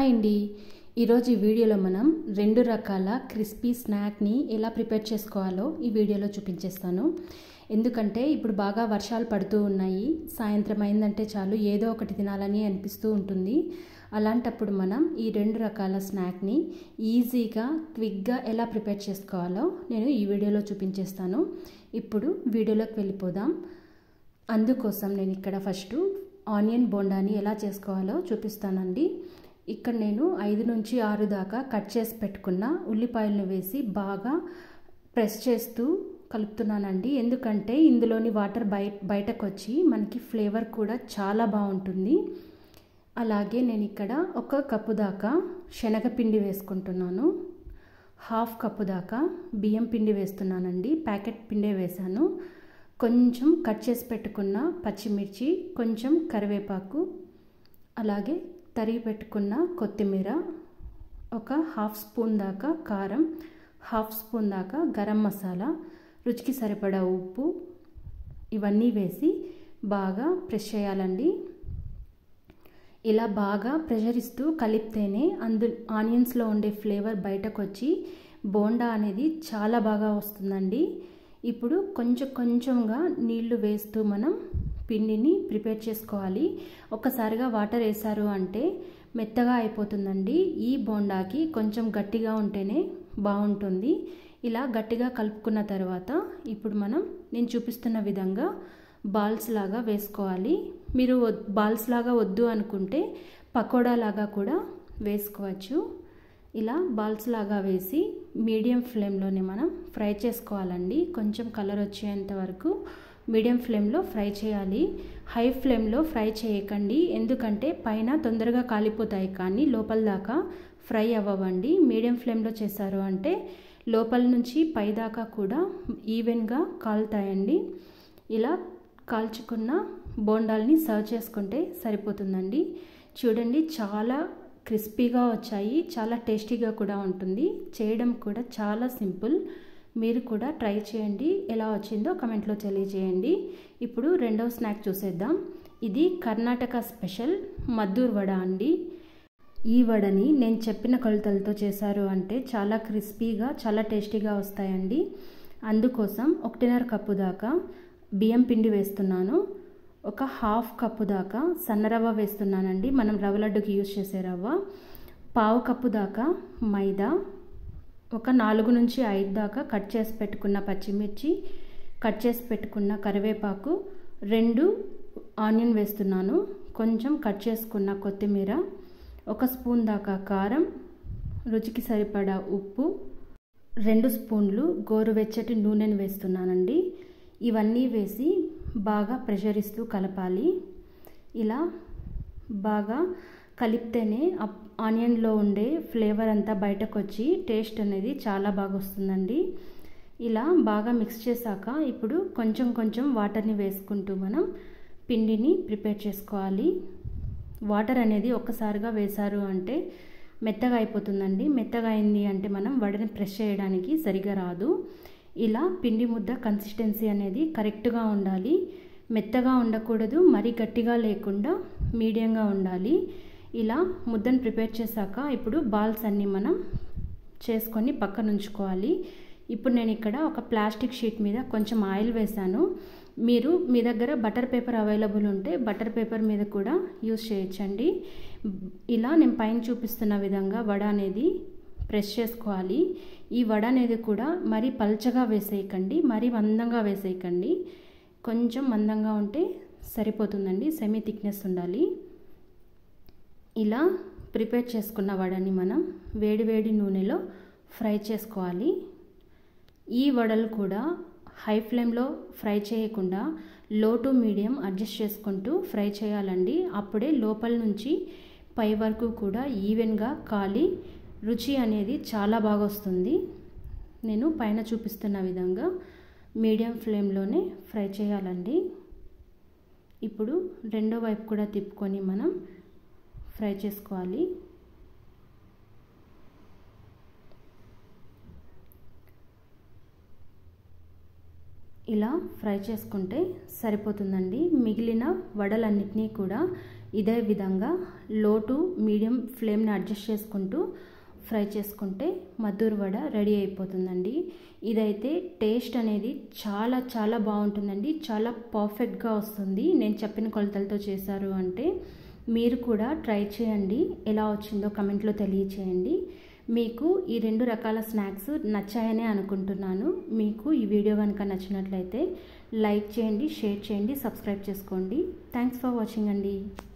Hi అండి, ఈరోజు ఈ వీడియోలో మనం 2 రకాల క్రిస్పీ స్నాక్ని ఎలా ప్రిపేర్ చేసుకోవాలో ఈ వీడియోలో చూపించేస్తాను. ఎందుకంటే ఇప్పుడు బాగా వర్షాలు పడుతూ ఉన్నాయి. సాయంత్రం అయిందంటే చాలు ఏదో ఒకటి తినాలని అనిపిస్తూ ఉంటుంది. అలాంటప్పుడు మనం ఈ 2 రకాల స్నాక్ని ఈజీగా క్విక్గా ఎలా ప్రిపేర్ చేసుకోవాలో నేను ఈ వీడియోలో చూపించేస్తాను. ఇప్పుడు వీడియోలోకి వెళ్ళిపోదాం. అందుకోసం నేను ఇక్కడ ఫస్ట్ ఆనియన్ బోండాని ఎలా చేసుకోవాలో చూపిస్తానండి. ఇక్కడ నేను 5 నుంచి 6 దాకా కట్ చేసి పెట్టుకున్న ఉల్లిపాయలను వేసి బాగా ప్రెస్ చేస్తూ కలుపుతున్నానండి. ఎందుకంటే ఇందులోని వాటర్ బయటకు వచ్చి మనకి ఫ్లేవర్ కూడా చాలా బాగుంటుంది. అలాగే నేను ఇక్కడ 1 కప్పు దాకా శనగపిండి వేసుకుంటున్నాను. 1/2 కప్పు దాకా బియ్యం పిండి వేస్తున్నానండి. ప్యాకెట్ పిండే వేసాను. కొంచెం కట్ చేసి పెట్టుకున్న పచ్చిమిర్చి, కొంచెం కరివేపాకు, అలాగే తరిగి పెట్టుకున్న కొత్తిమీర, 1/2 స్పూన్ దాకా కారం, 1/2 స్పూన్ దాకా గరం మసాలా, రుచికి సరిపడా ఉప్పు, ఇవన్నీ వేసి బాగా ప్రెస్ చేయాలండి. ఇలా బాగా ప్రెషర్ ఇస్తూ కలిపితేనే ఆనియన్స్లో ఉండే ఫ్లేవర్ బయటకు వచ్చి బోండా అనేది చాలా బాగా వస్తుందండి. ఇప్పుడు కొంచెంగా నీళ్లు వేస్తూ మనం పిండిని ప్రిపేర్ చేసుకోవాలి. ఒక్కసారిగా వాటర్ వేసారు అంటే మెత్తగా అయిపోతుందండి. ఈ బోండాకి కొంచెం గట్టిగా ఉంటేనే బాగుంటుంది. ఇలా గట్టిగా కలుపుకున్న తర్వాత ఇప్పుడు నేను చూపిస్తున్న విధంగా బాల్స్ లాగా వేసుకోవాలి. మీరు బాల్స్ లాగా వద్దు అనుకుంటే పకోడా లాగా కూడా వేసుకోవచ్చు. ఇలా బాల్స్ లాగా వేసి మీడియం ఫ్లేమ్లోనే మనం ఫ్రై చేసుకోవాలండి. కొంచెం కలర్ వచ్చేంత వరకు మీడియం ఫ్లేమ్లో ఫ్రై చేయాలి. హై ఫ్లేమ్లో ఫ్రై చేయకండి, ఎందుకంటే పైన తొందరగా కాలిపోతాయి కానీ లోపల దాకా ఫ్రై అవ్వవండి. మీడియం ఫ్లేమ్లో చేశారు అంటే లోపల నుంచి పై దాకా కూడా ఈవెన్గా కాలుతాయండి. ఇలా కాల్చుకున్న బోండాల్ని సర్వ్ చేసుకుంటే సరిపోతుందండి. చూడండి, చాలా క్రిస్పీగా వచ్చాయి. చాలా టేస్టీగా కూడా ఉంటుంది. చేయడం కూడా చాలా సింపుల్. మీరు కూడా ట్రై చేయండి. ఎలా వచ్చిందో కమెంట్లో తెలియజేయండి. ఇప్పుడు రెండవ స్నాక్ చూసేద్దాం. ఇది కర్ణాటక స్పెషల్ మద్దూర్ వడ అండి. ఈ వడని నేను చెప్పిన కొలతలతో చేశారు అంటే చాలా క్రిస్పీగా, చాలా టేస్టీగా వస్తాయండి. అందుకోసం 1.5 కప్పు దాకా బియ్యం పిండి వేస్తున్నాను. 1/2 కప్పు దాకా సన్నరవ్వ వేస్తున్నానండి. మనం రవ్వ లడ్డుకి యూజ్ చేసే రవ్వ. 1/4 కప్పు దాకా మైదా, 4 నుంచి 5 దాకా కట్ చేసి పెట్టుకున్న పచ్చిమిర్చి, కట్ చేసి పెట్టుకున్న కరివేపాకు, 2 ఆనియన్ వేస్తున్నాను, కొంచెం కట్ చేసుకున్న కొత్తిమీర, 1 స్పూన్ దాకా కారం, రుచికి సరిపడా ఉప్పు, 2 స్పూన్లు గోరువెచ్చటి నూనెను వేస్తున్నానండి. ఇవన్నీ వేసి బాగా ప్రెషర్ ఇస్తూ కలపాలి. ఇలా బాగా కలిపితేనే ఆనియన్లో ఉండే ఫ్లేవర్ అంతా బయటకు వచ్చి టేస్ట్ అనేది చాలా బాగా వస్తుందండి. ఇలా బాగా మిక్స్ చేశాక ఇప్పుడు కొంచెం వాటర్ని వేసుకుంటూ మనం పిండిని ప్రిపేర్ చేసుకోవాలి. వాటర్ అనేది ఒక్కసారిగా వేశారు అంటే మెత్తగా అయిపోతుందండి. మెత్తగా అయింది అంటే మనం వడని ప్రెస్ చేయడానికి సరిగా రాదు. ఇలా పిండి ముద్ద కన్సిస్టెన్సీ అనేది కరెక్ట్గా ఉండాలి. మెత్తగా ఉండకూడదు, మరీ గట్టిగా లేకుండా మీడియంగా ఉండాలి. ఇలా ముద్దను ప్రిపేర్ చేశాక ఇప్పుడు బాల్స్ అన్నీ మనం చేసుకొని పక్కన ఉంచుకోవాలి. ఇప్పుడు నేను ఇక్కడ ఒక ప్లాస్టిక్ షీట్ మీద కొంచెం ఆయిల్ వేసాను. మీ దగ్గర బటర్ పేపర్ అవైలబుల్ ఉంటే బటర్ పేపర్ మీద కూడా యూజ్ చేయొచ్చండి. ఇలా నేను పైన చూపిస్తున్న విధంగా వడ అనేది ప్రెస్ చేసుకోవాలి. ఈ వడ అనేది కూడా మరీ పల్చగా వేసేయకండి, మరీ మందంగా వేసేయకండి. కొంచెం మందంగా ఉంటే సరిపోతుందండి. సెమీ థిక్నెస్ ఉండాలి. ఇలా ప్రిపేర్ చేసుకున్న వడని మనం వేడి నూనెలో ఫ్రై చేసుకోవాలి. ఈ వడలు కూడా హై ఫ్లేమ్లో ఫ్రై చేయకుండా లో టు మీడియం అడ్జస్ట్ చేసుకుంటూ ఫ్రై చేయాలండి. అప్పుడే లోపల నుంచి పై వరకు కూడా ఈవెన్గా కాలి రుచి అనేది చాలా బాగా వస్తుంది. నేను పైన చూపిస్తున్న విధంగా మీడియం ఫ్లేమ్లోనే ఫ్రై చేయాలండి. ఇప్పుడు రెండో వైపు కూడా తిప్పుకొని మనం ఫ్రై చేసుకోవాలి. ఇలా ఫ్రై చేసుకుంటే సరిపోతుందండి. మిగిలిన వడలన్నిటినీ కూడా ఇదే విధంగా లో టు మీడియం ఫ్లేమ్ని అడ్జస్ట్ చేసుకుంటూ ఫ్రై చేసుకుంటే మద్దూరు వడ రెడీ అయిపోతుందండి. ఇదైతే టేస్ట్ అనేది చాలా చాలా బాగుంటుందండి. చాలా పర్ఫెక్ట్గా వస్తుంది. నేను చెప్పిన కొలతలతో చేశారు అంటే మీరు కూడా ట్రై చేయండి. ఎలా వచ్చిందో కమెంట్లో తెలియచేయండి. మీకు ఈ 2 రకాల స్నాక్స్ నచ్చాయనే అనుకుంటున్నాను. మీకు ఈ వీడియో కనుక నచ్చినట్లయితే లైక్ చేయండి, షేర్ చేయండి, సబ్స్క్రైబ్ చేసుకోండి. థ్యాంక్స్ ఫర్ వాచింగ్ అండి.